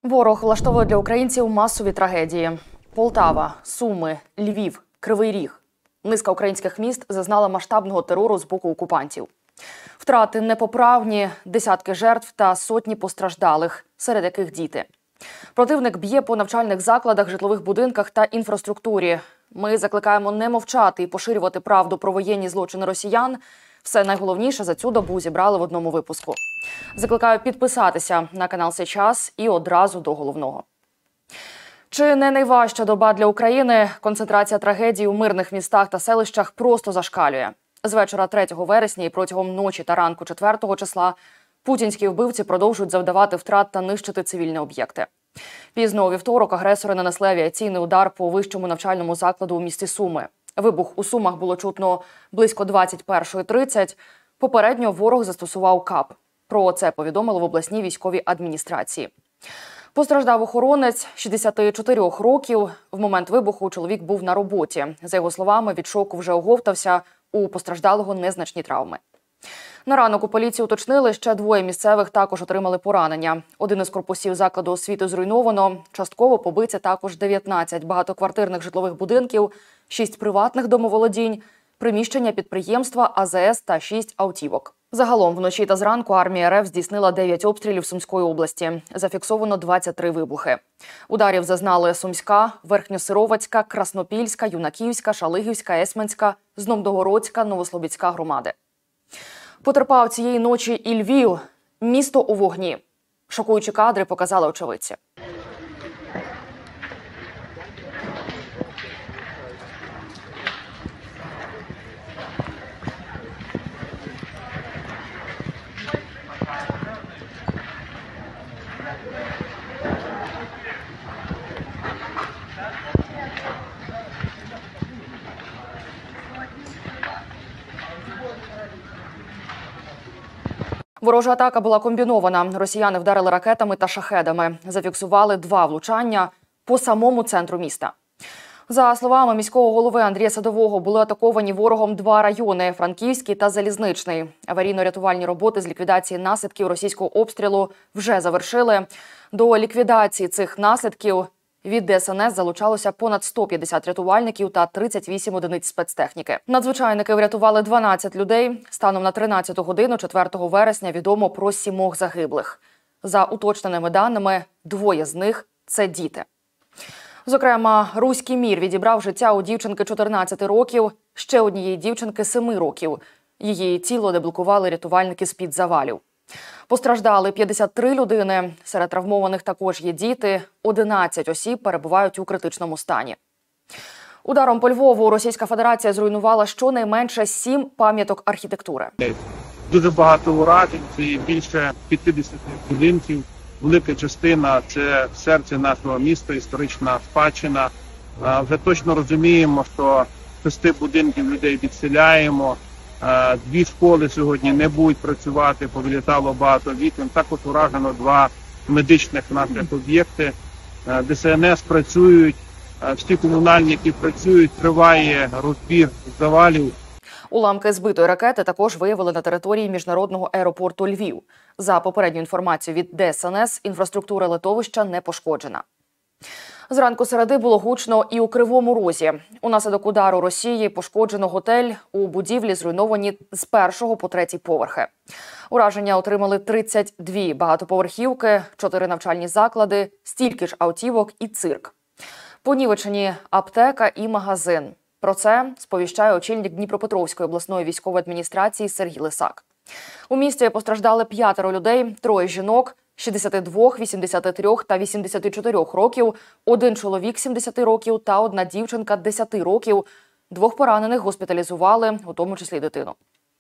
Ворог влаштовує для українців масові трагедії. Полтава, Суми, Львів, Кривий Ріг. Низка українських міст зазнала масштабного терору з боку окупантів. Втрати непоправні, десятки жертв та сотні постраждалих, серед яких діти. Противник б'є по навчальних закладах, житлових будинках та інфраструктурі. Ми закликаємо не мовчати і поширювати правду про воєнні злочини росіян. Все найголовніше за цю добу зібрали в одному випуску. Закликаю підписатися на канал «Сейчас» і одразу до головного. Чи не найважча доба для України? Концентрація трагедій у мирних містах та селищах просто зашкалює. З вечора 3 вересня і протягом ночі та ранку 4 числа путінські вбивці продовжують завдавати втрат та нищити цивільні об'єкти. Пізно у вівторок агресори нанесли авіаційний удар по вищому навчальному закладу у місті Суми. Вибух у Сумах було чутно близько 21:30. Попередньо ворог застосував КАП. Про це повідомили в обласній військовій адміністрації. Постраждав охоронець 64 років. В момент вибуху чоловік був на роботі. За його словами, від шоку вже оговтався, у постраждалого незначні травми. На ранок у поліції уточнили, ще 2 місцевих також отримали поранення. Один із корпусів закладу освіти зруйновано. Частково побиті також 19 багатоквартирних житлових будинків, 6 приватних домоволодінь, приміщення підприємства, АЗС та 6 автівок. Загалом вночі та зранку армія РФ здійснила 9 обстрілів Сумської області. Зафіксовано 23 вибухи. Ударів зазнали Сумська, Верхньосировацька, Краснопільська, Юнаківська, Шалигівська, Есменська, Зномдогородська, Новослобідська громади. Потерпав цієї ночі і Львів. Місто у вогні. Шокуючі кадри показали очевидці. Ворожа атака була комбінована. Росіяни вдарили ракетами та шахедами. Зафіксували 2 влучання по самому центру міста. За словами міського голови Андрія Садового, були атаковані ворогом 2 райони – Франківський та Залізничний. Аварійно-рятувальні роботи з ліквідації наслідків російського обстрілу вже завершили. До ліквідації цих наслідків від ДСНС залучалося понад 150 рятувальників та 38 одиниць спецтехніки. Надзвичайники врятували 12 людей. Станом на 13 годину 4 вересня відомо про 7 загиблих. За уточненими даними, 2 з них – це діти. Зокрема, Руський Мір відібрав життя у дівчинки 14 років, ще однієї дівчинки 7 років. Її тіло деблокували рятувальники з-під завалів. Постраждали 53 людини. Серед травмованих також є діти. 11 осіб перебувають у критичному стані. Ударом по Львову Російська Федерація зруйнувала щонайменше 7 пам'яток архітектури. Дуже багато уражень, це більше 50 будинків. Велика частина – це серце нашого міста, історична спадщина. Вже точно розуміємо, що 6 будинків людей відселяємо. 2 школи сьогодні не будуть працювати, повилітало багато вікон. Також уражено 2 медичних наших об'єкти. ДСНС працюють, всі комунальники працюють, триває розбір завалів. Уламки збитої ракети також виявили на території міжнародного аеропорту Львів. За попередньою інформацією від ДСНС, інфраструктура литовища не пошкоджена. Зранку середи було гучно і у Кривому Розі. Унаслідок удару Росії пошкоджено готель. У будівлі зруйновані з 1-го по 3-й поверхи. Ураження отримали 32 багатоповерхівки, 4 навчальні заклади, стільки ж автівок і цирк. Понівечені аптека і магазин. Про це сповіщає очільник Дніпропетровської обласної військової адміністрації Сергій Лисак. У місті постраждали 5 людей, 3 жінок, 62, 83 та 84 років, 1 чоловік 70 років та 1 дівчинка 10 років. 2 поранених госпіталізували, у тому числі дитину.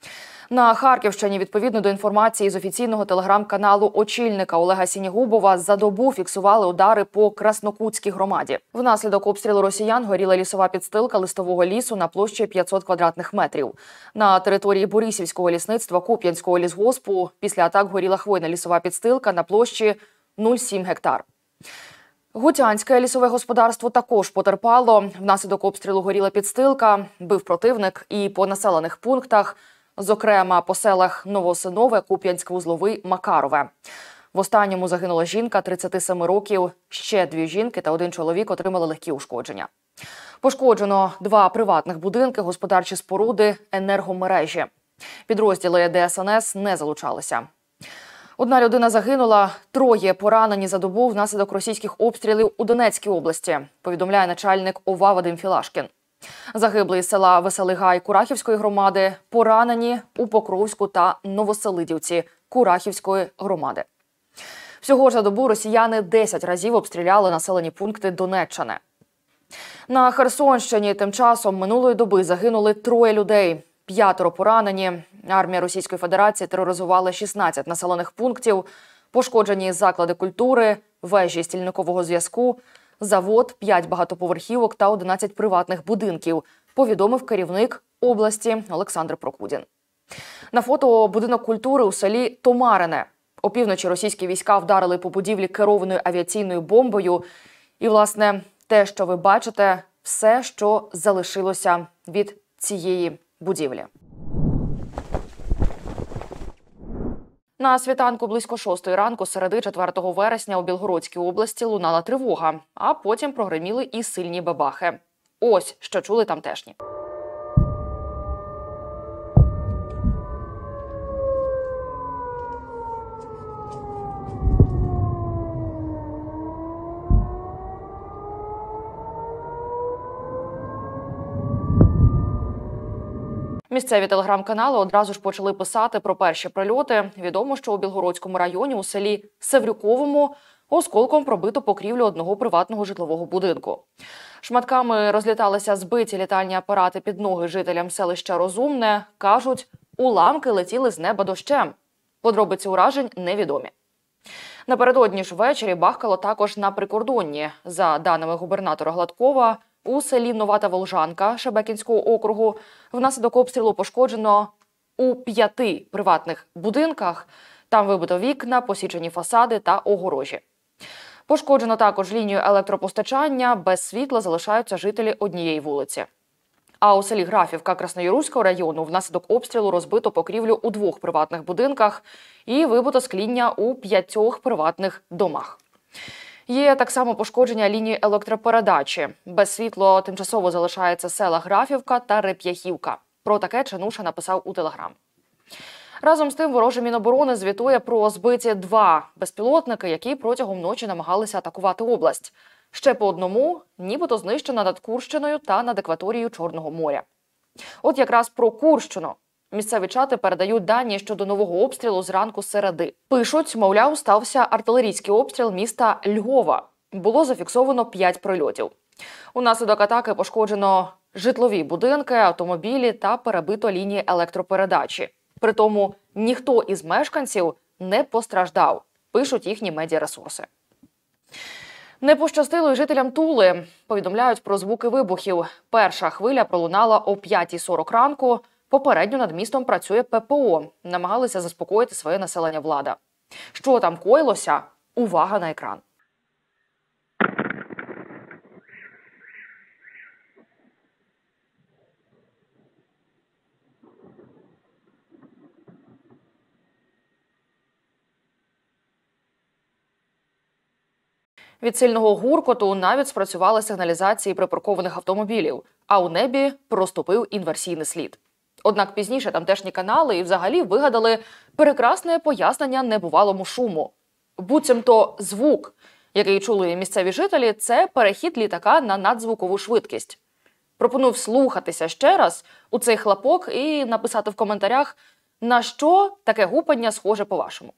На Харківщині, відповідно до інформації з офіційного телеграм-каналу очільника Олега Сінігубова, за добу фіксували удари по Краснокутській громаді. Внаслідок обстрілу росіян горіла лісова підстилка листового лісу на площі 500 квадратних метрів. На території Борисівського лісництва Куп'янського лісгоспу після атак горіла хвойна лісова підстилка на площі 0,7 гектар. Гутянське лісове господарство також потерпало. Внаслідок обстрілу горіла підстилка, бив противник і по населених пунктах, зокрема по селах Новосинове, Куп'янськ-Вузловий, Макарове. В останньому загинула жінка 37 років, ще 2 жінки та 1 чоловік отримали легкі ушкодження. Пошкоджено 2 приватних будинки, господарчі споруди, енергомережі. Підрозділи ДСНС не залучалися. 1 людина загинула, 3 поранені за добу внаслідок російських обстрілів у Донецькій області, повідомляє начальник ОВА Вадим Філашкін. Загиблий із села Веселий Гай Курахівської громади, поранені у Покровську та Новоселидівці Курахівської громади. Всього ж за добу росіяни 10 разів обстріляли населені пункти Донеччини. На Херсонщині тим часом минулої доби загинули 3 людей. 5 поранені. Армія Російської Федерації тероризувала 16 населених пунктів, пошкоджені заклади культури, вежі стільникового зв'язку, завод, 5 багатоповерхівок та 11 приватних будинків, повідомив керівник області Олександр Прокудін. На фото будинок культури у селі Томарине. Опівночі російські війська вдарили по будівлі керованою авіаційною бомбою. І, власне, те, що ви бачите, все, що залишилося від цієї будівлі. На світанку близько 6 ранку середи 4 вересня у Білгородській області лунала тривога, а потім прогриміли і сильні бабахи. Ось, що чули тамтешні. Місцеві телеграм-канали одразу ж почали писати про перші прильоти. Відомо, що у Білгородському районі у селі Севрюковому осколком пробито покрівлю одного приватного житлового будинку. Шматками розліталися збиті літальні апарати під ноги жителям селища Розумне. Кажуть, уламки летіли з неба дощем. Подробиці уражень невідомі. Напередодні ж ввечері бахкало також на прикордонні. За даними губернатора Гладкова, у селі Нова Волжанка Шебекінського округу внаслідок обстрілу пошкоджено у 5 приватних будинках. Там вибито вікна, посічені фасади та огорожі. Пошкоджено також лінію електропостачання, без світла залишаються жителі однієї вулиці. А у селі Графівка Красноярського району внаслідок обстрілу розбито покрівлю у 2 приватних будинках і вибито скління у 5 приватних домах. Є так само пошкодження лінії електропередачі. Без світло тимчасово залишається села Графівка та Реп'яхівка. Про таке Чануша написав у Телеграм. Разом з тим вороже Міноборони звітує про збиті 2 безпілотники, які протягом ночі намагалися атакувати область. Ще по одному нібито знищено над Курщиною та над акваторією Чорного моря. От якраз про Курщину. Місцеві чати передають дані щодо нового обстрілу зранку середи. Пишуть, мовляв, стався артилерійський обстріл міста Львова. Було зафіксовано 5 прильотів. Унаслідок атаки пошкоджено житлові будинки, автомобілі та перебито лінії електропередачі. Притому ніхто із мешканців не постраждав, пишуть їхні медіаресурси. Не пощастило й жителям Тули. Повідомляють про звуки вибухів. Перша хвиля пролунала о 5:40 ранку. Попередньо над містом працює ППО. Намагалися заспокоїти своє населення влада. Що там коїлося? Увага на екран. Від сильного гуркоту навіть спрацювали сигналізації припаркованих автомобілів, а у небі проступив інверсійний слід. Однак пізніше тамтешні канали і взагалі вигадали прекрасне пояснення небувалому шуму. Буцімто звук, який чули місцеві жителі, це перехід літака на надзвукову швидкість. Пропоную вслухатися ще раз у цей хлопок і написати в коментарях, на що таке гупання схоже по-вашому.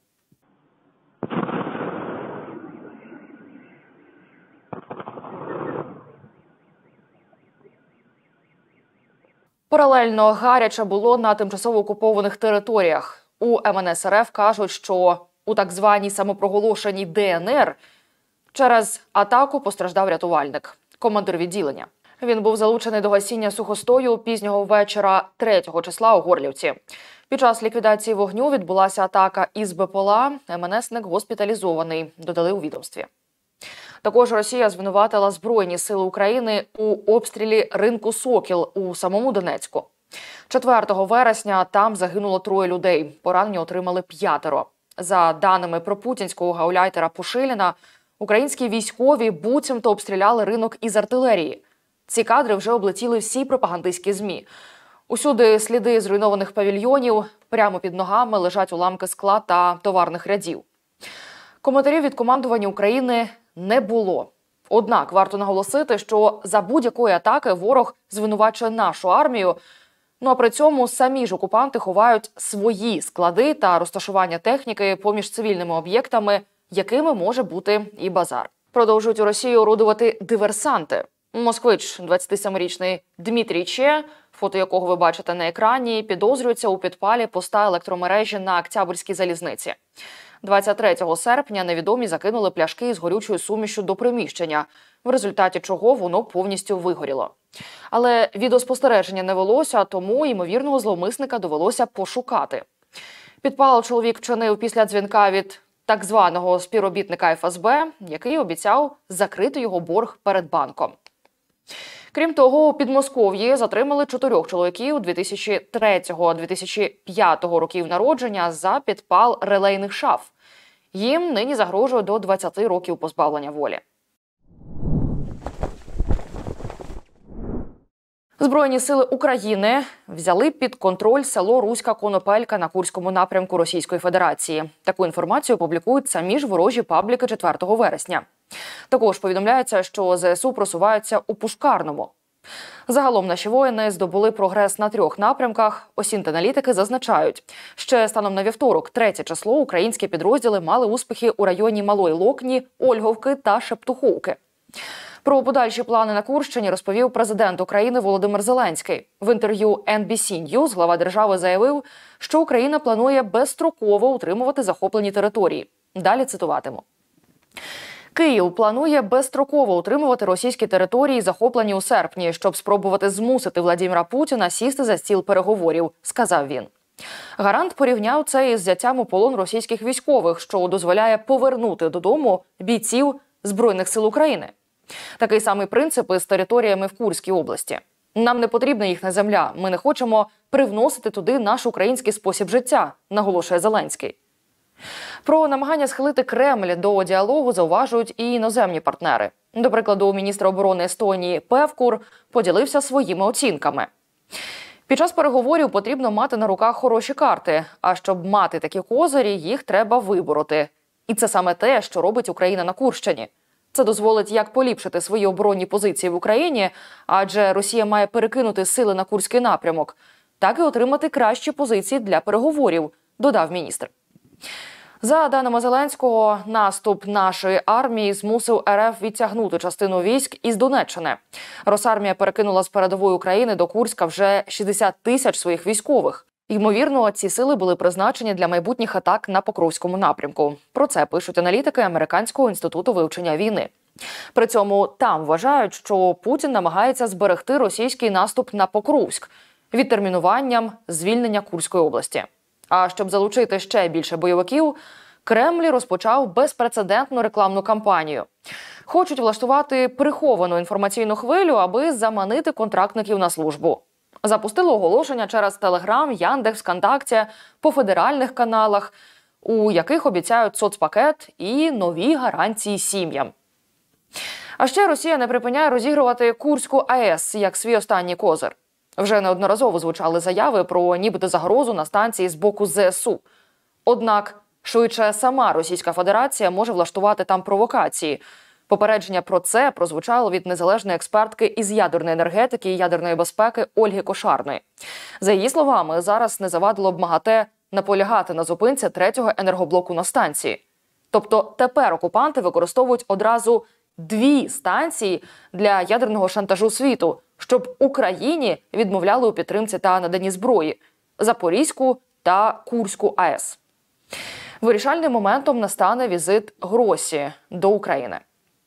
Паралельно гаряче було на тимчасово окупованих територіях. У МНС РФ кажуть, що у так званій самопроголошеній ДНР через атаку постраждав рятувальник, командир відділення. Він був залучений до гасіння сухостою пізнього вечора 3 числа у Горлівці. Під час ліквідації вогню відбулася атака із БПЛА. МНСник госпіталізований, додали у відомстві. Також Росія звинуватила Збройні сили України у обстрілі ринку «Сокіл» у самому Донецьку. 4 вересня там загинуло 3 людей, поранення отримали 5. За даними пропутінського гауляйтера Пушиліна, українські військові буцімто обстріляли ринок із артилерії. Ці кадри вже облетіли всі пропагандистські ЗМІ. Усюди сліди зруйнованих павільйонів, прямо під ногами лежать уламки скла та товарних рядів. Коментарів від командування України не було. Однак варто наголосити, що за будь-якої атаки ворог звинувачує нашу армію, а при цьому самі ж окупанти ховають свої склади та розташування техніки поміж цивільними об'єктами, якими може бути і базар. Продовжують у Росії орудувати диверсанти. Москвич, 27-річний Дмитрій Че, фото якого ви бачите на екрані, підозрюється у підпалі поста електромережі на Октябрьській залізниці. 23 серпня невідомі закинули пляшки з горючою сумішю до приміщення, в результаті чого воно повністю вигоріло. Але відеоспостереження не велося, тому ймовірного зловмисника довелося пошукати. Підпал чоловік вчинив після дзвінка від так званого співробітника ФСБ, який обіцяв закрити його борг перед банком. Крім того, у Підмосков'ї затримали 4 чоловіків 2003-2005 років народження за підпал релейних шаф. Їм нині загрожує до 20 років позбавлення волі. Збройні сили України взяли під контроль село Руська Конопелька на Курському напрямку Російської Федерації. Таку інформацію публікують самі ж ворожі пабліки 4 вересня. Також повідомляється, що ЗСУ просуваються у Пушкарному. Загалом наші воїни здобули прогрес на 3 напрямках. Осінт-аналітики зазначають, ще станом на вівторок, 3 число, українські підрозділи мали успіхи у районі Малої Локні, Ольговки та Шептуховки. Про подальші плани на Курщині розповів президент України Володимир Зеленський. В інтерв'ю NBC News глава держави заявив, що Україна планує безстроково утримувати захоплені території. Далі цитуватиму. Київ планує безстроково утримувати російські території, захоплені у серпні, щоб спробувати змусити Владимира Путіна сісти за стіл переговорів, сказав він. Гарант порівняв це із взяттям у полон російських військових, що дозволяє повернути додому бійців Збройних сил України. Такий самий принцип із територіями в Курській області. Нам не потрібна їхня земля, ми не хочемо привносити туди наш український спосіб життя, наголошує Зеленський. Про намагання схилити Кремль до діалогу зауважують і іноземні партнери. До прикладу, міністр оборони Естонії Певкур поділився своїми оцінками. Під час переговорів потрібно мати на руках хороші карти, а щоб мати такі козирі, їх треба вибороти. І це саме те, що робить Україна на Курщині. Це дозволить як поліпшити свої оборонні позиції в Україні, адже Росія має перекинути сили на Курський напрямок, так і отримати кращі позиції для переговорів, додав міністр. За даними Зеленського, наступ нашої армії змусив РФ відтягнути частину військ із Донеччини. Росармія перекинула з передової України до Курська вже 60 тисяч своїх військових. Ймовірно, ці сили були призначені для майбутніх атак на Покровському напрямку. Про це пишуть аналітики Американського інституту вивчення війни. При цьому там вважають, що Путін намагається зберегти російський наступ на Покровськ відтермінуванням звільнення Курської області. А щоб залучити ще більше бойовиків, Кремль розпочав безпрецедентну рекламну кампанію. Хочуть влаштувати приховану інформаційну хвилю, аби заманити контрактників на службу. Запустили оголошення через Телеграм, Яндекс, ВКонтакті, по федеральних каналах, у яких обіцяють соцпакет і нові гарантії сім'ям. А ще Росія не припиняє розігрувати Курську АЕС як свій останній козир. Вже неодноразово звучали заяви про нібито загрозу на станції з боку ЗСУ. Однак, швидше сама Російська Федерація може влаштувати там провокації. Попередження про це прозвучало від незалежної експертки із ядерної енергетики і ядерної безпеки Ольги Кошарної. За її словами, зараз не завадило б МАГАТЕ наполягати на зупинці 3-го енергоблоку на станції. Тобто тепер окупанти використовують одразу 2 станції для ядерного шантажу світу, щоб Україні відмовляли у підтримці та наданні зброї – Запорізьку та Курську АЕС. Вирішальним моментом настане візит Гросі до України.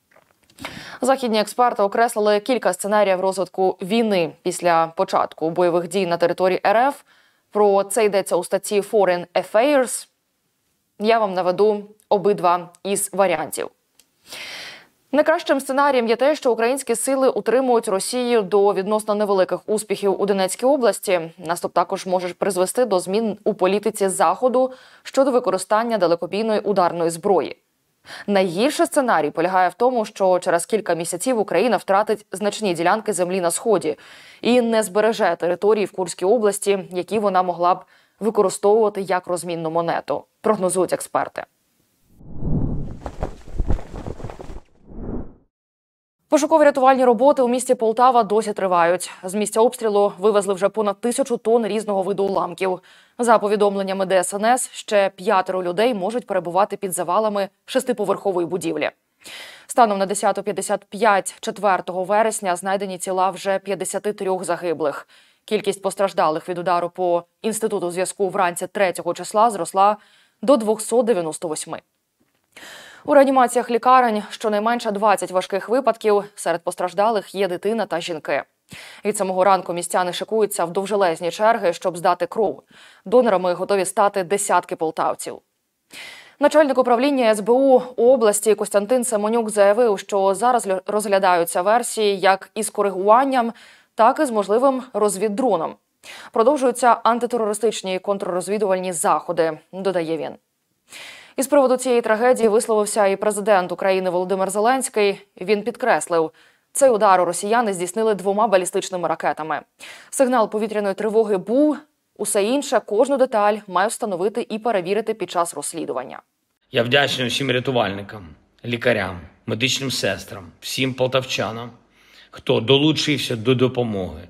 Західні експерти окреслили кілька сценаріїв розвитку війни після початку бойових дій на території РФ. Про це йдеться у статті Foreign Affairs. Я вам наведу обидва із варіантів. Найкращим сценарієм є те, що українські сили утримують Росію до відносно невеликих успіхів у Донецькій області. Наступ також може призвести до змін у політиці Заходу щодо використання далекобійної ударної зброї. Найгірший сценарій полягає в тому, що через кілька місяців Україна втратить значні ділянки землі на Сході і не збереже території в Курській області, які вона могла б використовувати як розмінну монету, прогнозують експерти. Пошуково-рятувальні роботи у місті Полтава досі тривають. З місця обстрілу вивезли вже понад 1000 тонн різного виду уламків. За повідомленнями ДСНС, ще 5 людей можуть перебувати під завалами 6-поверхової будівлі. Станом на 10:55 4 вересня знайдені тіла вже 53 загиблих. Кількість постраждалих від удару по Інституту зв'язку вранці 3 числа зросла до 298. У реанімаціях лікарень щонайменше 20 важких випадків. Серед постраждалих є дитина та жінки. Від самого ранку містяни шикуються в довжелезні черги, щоб здати кров. Донорами готові стати десятки полтавців. Начальник управління СБУ області Костянтин Семенюк заявив, що зараз розглядаються версії як із коригуванням, так і з можливим розвіддроном. Продовжуються антитерористичні і контррозвідувальні заходи, додає він. Із приводу цієї трагедії висловився і президент України Володимир Зеленський. Він підкреслив, цей удар росіяни здійснили 2 балістичними ракетами. Сигнал повітряної тривоги був, усе інше, кожну деталь має встановити і перевірити під час розслідування. Я вдячний усім рятувальникам, лікарям, медичним сестрам, всім полтавчанам, хто долучився до допомоги,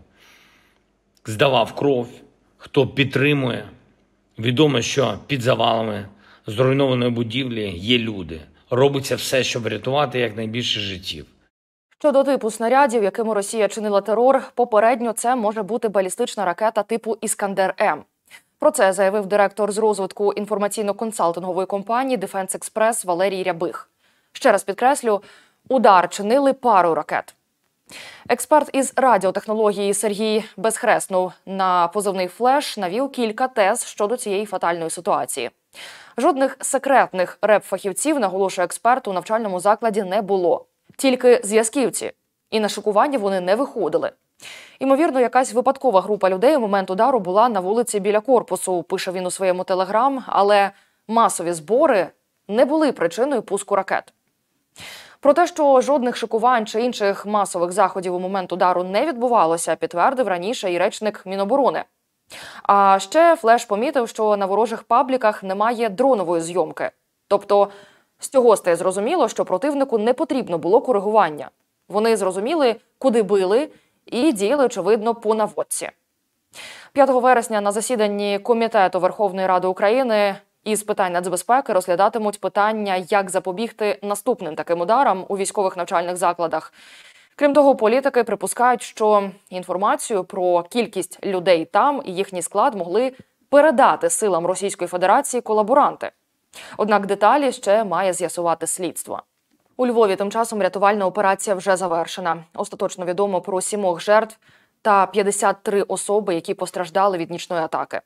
здавав кров, хто підтримує. Відомо, що під завалами зруйнованої будівлі є люди. Робиться все, щоб врятувати якнайбільше життів. Щодо типу снарядів, якими Росія чинила терор, попередньо це може бути балістична ракета типу «Іскандер-М». Про це заявив директор з розвитку інформаційно-консалтингової компанії Defense Express Валерій Рябих. Ще раз підкреслю, удар чинили пару ракет. Експерт із радіотехнології Сергій Безхреснов на позивний «Флеш» навів кілька тез щодо цієї фатальної ситуації. Жодних секретних реп-фахівців, наголошує експерт, у навчальному закладі не було. Тільки зв'язківці. І на шокування вони не виходили. Ймовірно, якась випадкова група людей у момент удару була на вулиці біля корпусу, пише він у своєму телеграм, але масові збори не були причиною пуску ракет. Про те, що жодних шокувань чи інших масових заходів у момент удару не відбувалося, підтвердив раніше і речник Міноборони. А ще Флеш помітив, що на ворожих пабліках немає дронової зйомки. Тобто, з цього стає зрозуміло, що противнику не потрібно було коригування. Вони зрозуміли, куди били, і діяли, очевидно, по наводці. 5 вересня на засіданні Комітету Верховної Ради України із питань нацбезпеки розглядатимуть питання, як запобігти наступним таким ударам у військових навчальних закладах. Крім того, політики припускають, що інформацію про кількість людей там і їхній склад могли передати силам Російської Федерації колаборанти. Однак деталі ще має з'ясувати слідство. У Львові тим часом рятувальна операція вже завершена. Остаточно відомо про 7 жертв та 53 особи, які постраждали від нічної атаки.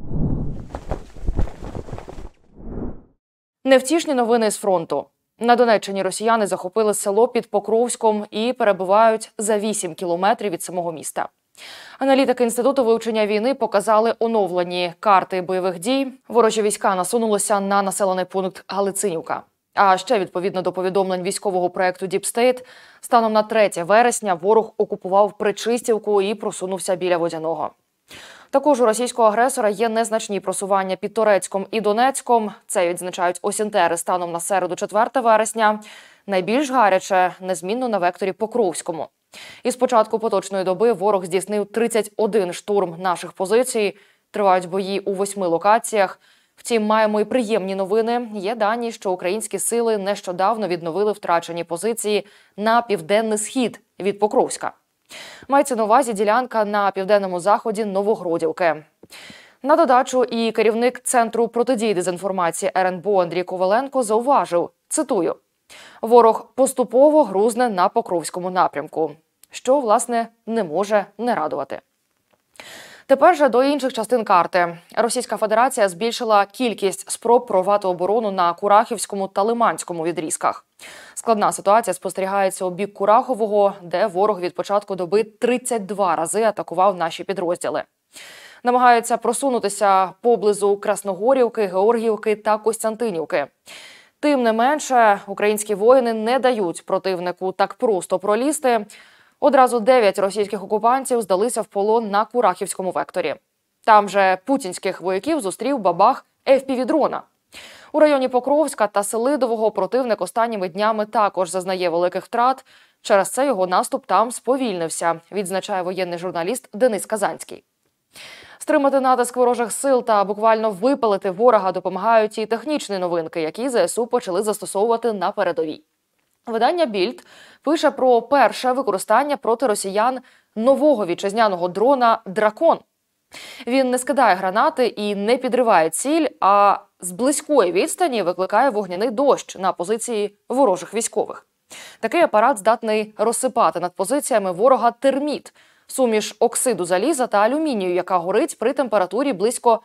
Невтішні новини з фронту. На Донеччині росіяни захопили село під Покровськом і перебувають за 8 кілометрів від самого міста. Аналітики Інституту вивчення війни показали оновлені карти бойових дій. Ворожі війська насунулися на населений пункт Галицинівка. А ще, відповідно до повідомлень військового проєкту Deep State, станом на 3 вересня ворог окупував Причистівку і просунувся біля Водяного. Також у російського агресора є незначні просування під Торецьком і Донецьком. Це відзначають осінтери станом на середу 4 вересня. Найбільш гаряче незмінно на векторі Покровському. Із початку поточної доби ворог здійснив 31 штурм наших позицій. Тривають бої у 8 локаціях. Втім, маємо і приємні новини. Є дані, що українські сили нещодавно відновили втрачені позиції на південний схід від Покровська. Мається на увазі ділянка на південному заході Новогродівки. На додачу і керівник Центру протидії дезінформації РНБО Андрій Коваленко зауважив, цитую, «Ворог поступово грузне на Покровському напрямку», що, власне, не може не радувати. Тепер же до інших частин карти. Російська Федерація збільшила кількість спроб прорвати оборону на Курахівському та Лиманському відрізках. Складна ситуація спостерігається у бік Курахового, де ворог від початку доби 32 рази атакував наші підрозділи. Намагаються просунутися поблизу Красногорівки, Георгіївки та Костянтинівки. Тим не менше, українські воїни не дають противнику так просто пролізти. Одразу 9 російських окупантів здалися в полон на Курахівському векторі. Там же путінських вояків зустрів бабах FPV-дрона. У районі Покровська та Селидового противник останніми днями також зазнає великих втрат. Через це його наступ там сповільнився, відзначає воєнний журналіст Денис Казанський. Стримати натиск ворожих сил та буквально випалити ворога допомагають і технічні новинки, які ЗСУ почали застосовувати на передовій. Видання «Більд» пише про перше використання проти росіян нового вітчизняного дрона «Дракон». Він не скидає гранати і не підриває ціль, а з близької відстані викликає вогняний дощ на позиції ворожих військових. Такий апарат здатний розсипати над позиціями ворога терміт – суміш оксиду заліза та алюмінію, яка горить при температурі близько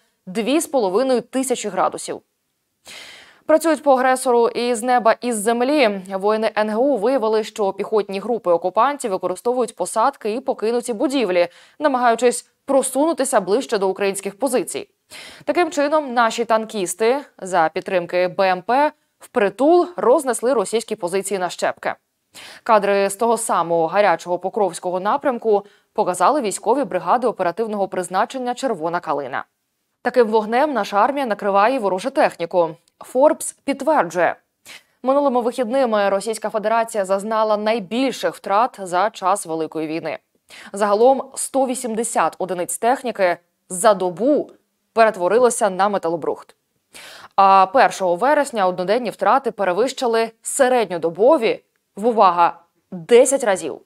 2500 градусів. Працюють по агресору із неба, із землі. Воїни НГУ виявили, що піхотні групи окупантів використовують посадки і покинуті будівлі, намагаючись просунутися ближче до українських позицій. Таким чином, наші танкісти за підтримки БМП впритул рознесли російські позиції на щепки. Кадри з того самого гарячого Покровського напрямку показали військові бригади оперативного призначення «Червона калина». Таким вогнем наша армія накриває ворожу техніку. Форбс підтверджує, минулими вихідними Російська Федерація зазнала найбільших втрат за час Великої війни. Загалом 180 одиниць техніки за добу перетворилося на металобрухт. А 1 вересня одноденні втрати перевищили середньодобові, увага, 10 разів.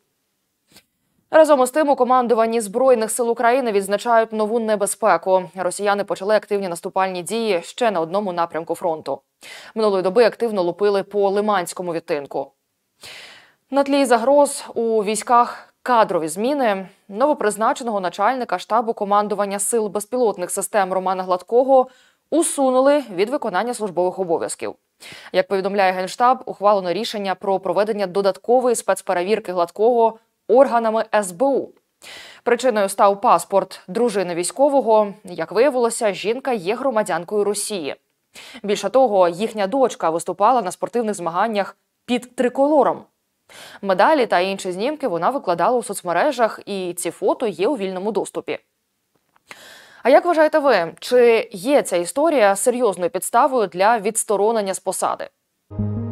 Разом із тим, у командуванні Збройних сил України відзначають нову небезпеку. Росіяни почали активні наступальні дії ще на одному напрямку фронту. Минулої доби активно лупили по Лиманському відтинку. На тлі загроз у військах кадрові зміни новопризначеного начальника штабу командування сил безпілотних систем Романа Гладкого усунули від виконання службових обов'язків. Як повідомляє Генштаб, ухвалено рішення про проведення додаткової спецперевірки Гладкого органами СБУ. Причиною став паспорт дружини військового. Як виявилося, жінка є громадянкою Росії. Більше того, їхня дочка виступала на спортивних змаганнях під триколором. Медалі та інші знімки вона викладала у соцмережах, і ці фото є у вільному доступі. А як вважаєте ви, чи є ця історія серйозною підставою для відсторонення з посади?